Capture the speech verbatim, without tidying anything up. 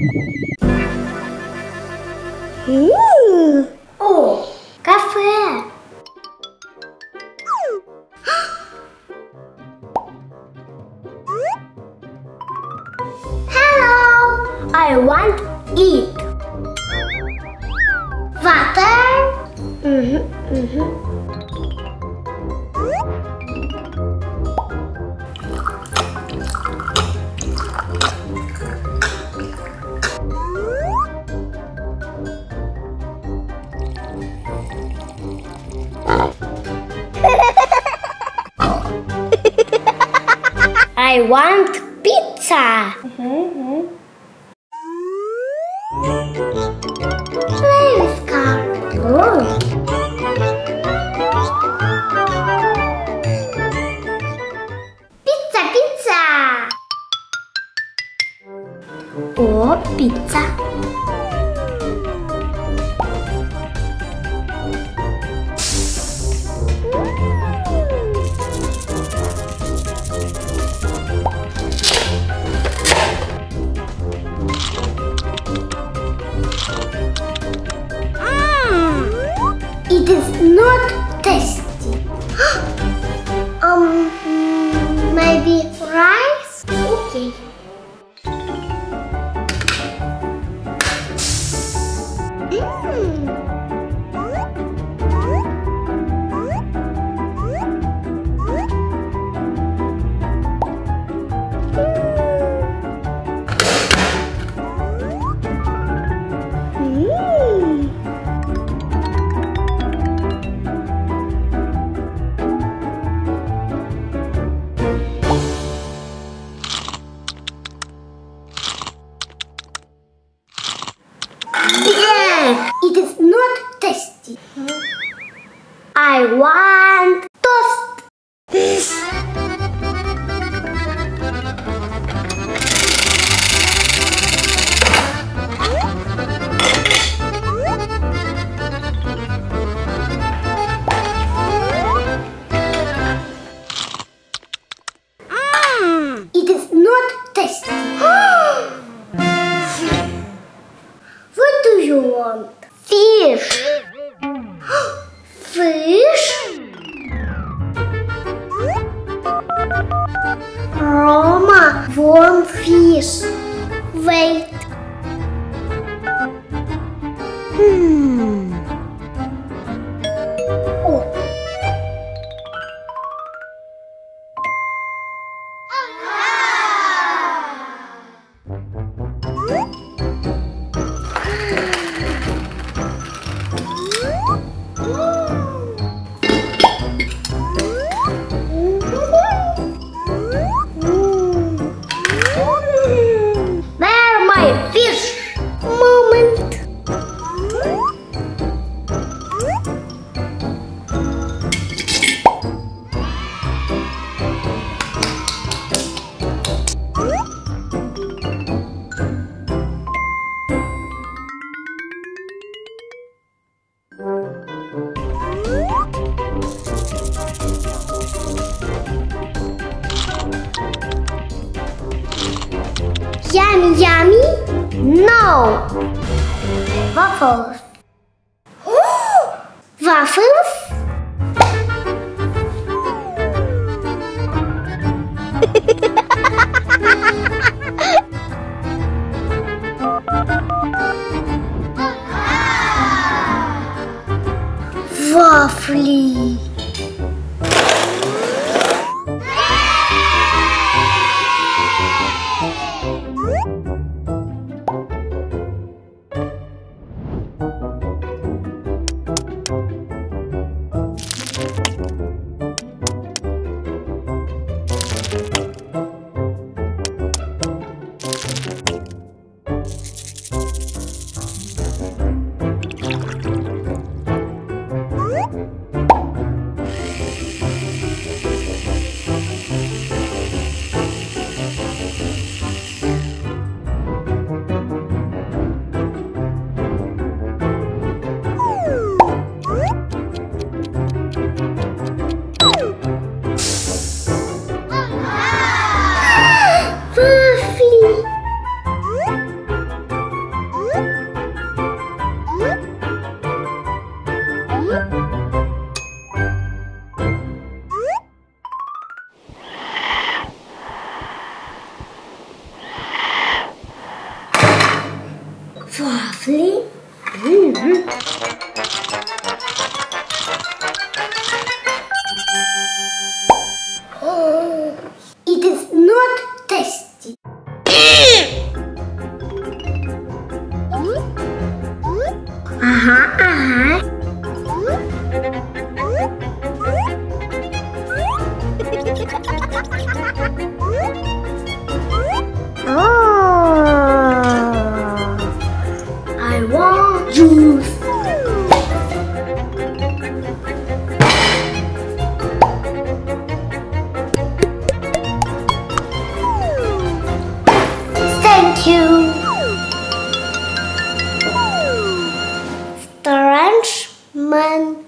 М-м-м. О, кафе. Hello, I want eat. Water. Mhm, mhm. I want pizza. Mm-hmm. Play with car. Oh. Pizza, pizza. Oh, pizza. It is not tasty. um, maybe rice? Okay. Mm. Yeah, it is not tasty. I want toast. Mm. It is not tasty. What do you want? Fish. Fish? Roma, warm fish. Wait. Hmm. Oh. Where my fish? Moment. Yummy, yummy? No. Waffles. Waffles? Waffly. Thank you. Strange man.